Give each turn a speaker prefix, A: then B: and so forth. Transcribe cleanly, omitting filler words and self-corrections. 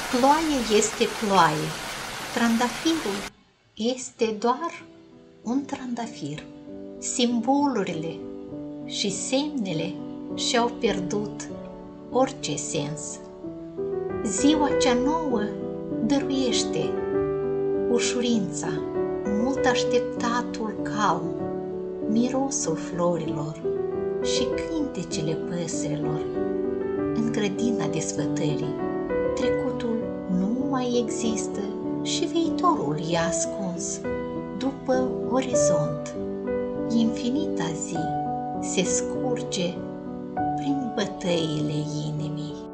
A: Ploaie este ploaie, trandafirul este doar un trandafir. Simbolurile și semnele și-au pierdut orice sens. Ziua cea nouă dăruiește ușurința, mult așteptatul calm, mirosul florilor și cântecele păsărilor. În grădina desfătării, trecutul nu mai există și viitorul e ascuns după orizont. Infinita zi se scurge prin bătăile inimii.